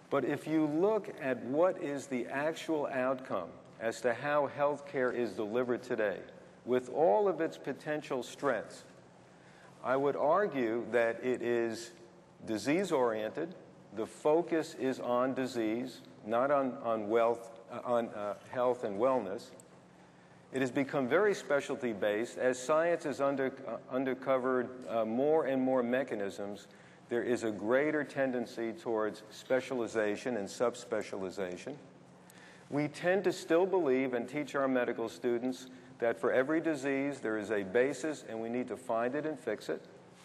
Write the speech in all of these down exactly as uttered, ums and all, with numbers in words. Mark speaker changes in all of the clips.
Speaker 1: But if you look at what is the actual outcome as to how healthcare is delivered today, with all of its potential strengths, I would argue that it is disease-oriented. The focus is on disease, not on, on, wealth, uh, on uh, health and wellness. It has become very specialty-based. As science has under, uh, uncovered uh, more and more mechanisms, there is a greater tendency towards specialization and subspecialization. We tend to still believe and teach our medical students that for every disease there is a basis and we need to find it and fix it.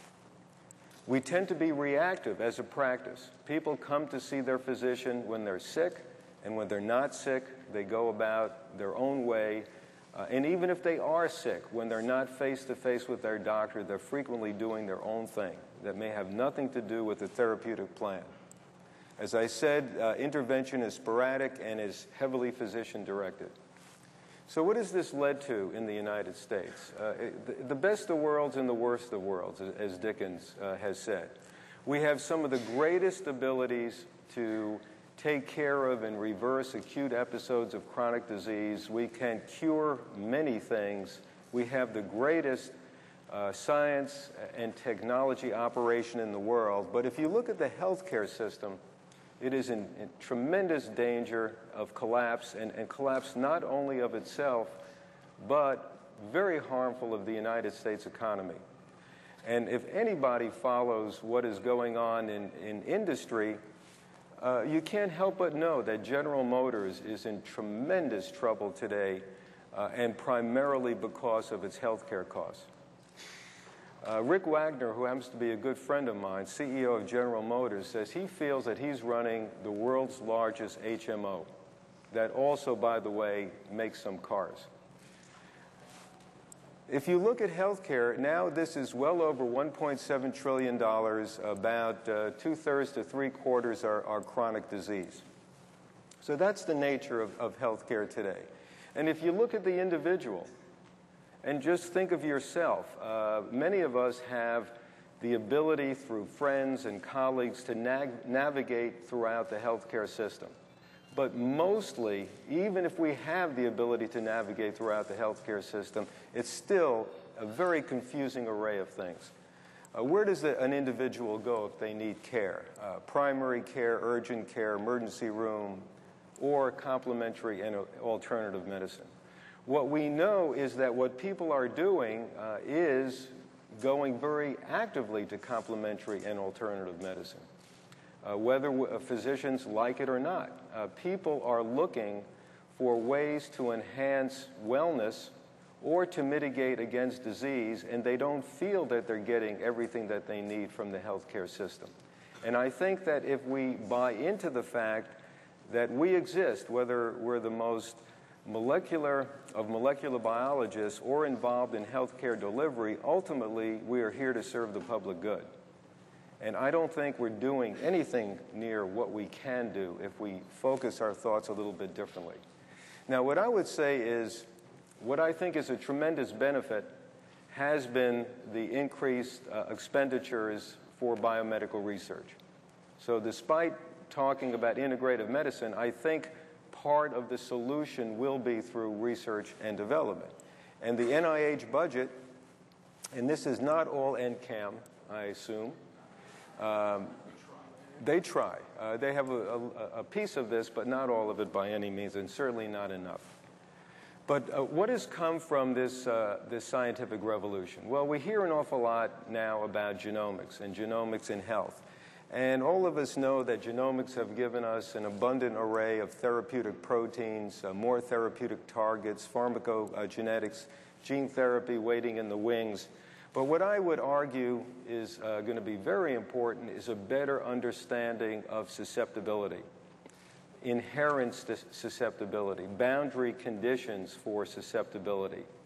Speaker 1: We tend to be reactive as a practice. People come to see their physician when they're sick, and when they're not sick, they go about their own way. Uh, and even if they are sick, when they're not face-to-face with their doctor, they're frequently doing their own thing that may have nothing to do with the therapeutic plan. As I said, uh, intervention is sporadic and is heavily physician-directed. So what has this led to in the United States? Uh, the, the best of worlds and the worst of worlds, as Dickens uh, has said. We have some of the greatest abilities to take care of and reverse acute episodes of chronic disease. We can cure many things. We have the greatest uh, science and technology operation in the world. But if you look at the healthcare system, it is in, in tremendous danger of collapse, and, and collapse not only of itself, but very harmful of the United States economy. And if anybody follows what is going on in, in industry, uh, you can't help but know that General Motors is in tremendous trouble today, uh, and primarily because of its healthcare costs. Uh, Rick Wagner, who happens to be a good friend of mine, C E O of General Motors, says he feels that he's running the world's largest H M O, that also, by the way, makes some cars. If you look at healthcare, now this is well over one point seven trillion dollars, about uh, two-thirds to three-quarters are, are chronic disease. So that's the nature of, of healthcare today. And if you look at the individual, and just think of yourself. Uh, many of us have the ability through friends and colleagues to nav navigate throughout the healthcare system. But mostly, even if we have the ability to navigate throughout the healthcare system, it's still a very confusing array of things. Uh, where does the, an individual go if they need care? Uh, primary care, urgent care, emergency room, or complementary and alternative medicine? What we know is that what people are doing uh, is going very actively to complementary and alternative medicine. Uh, whether w physicians like it or not, uh, people are looking for ways to enhance wellness or to mitigate against disease, and they don't feel that they're getting everything that they need from the healthcare system. And I think that if we buy into the fact that we exist, whether we're the most molecular of molecular biologists or involved in healthcare delivery, ultimately we are here to serve the public good. And I don't think we're doing anything near what we can do if we focus our thoughts a little bit differently. Now, what I would say is, what I think is a tremendous benefit has been the increased uh, expenditures for biomedical research. So despite talking about integrative medicine, I think part of the solution will be through research and development. And the N I H budget, and this is not all N C A M, I assume, um, they try. Uh, they have a, a, a piece of this, but not all of it by any means, and certainly not enough. But uh, what has come from this, uh, this scientific revolution? Well, we hear an awful lot now about genomics and genomics and health. And all of us know that genomics have given us an abundant array of therapeutic proteins, uh, more therapeutic targets, pharmacogenetics, gene therapy waiting in the wings. But what I would argue is uh, going to be very important is a better understanding of susceptibility, inherent susceptibility, boundary conditions for susceptibility.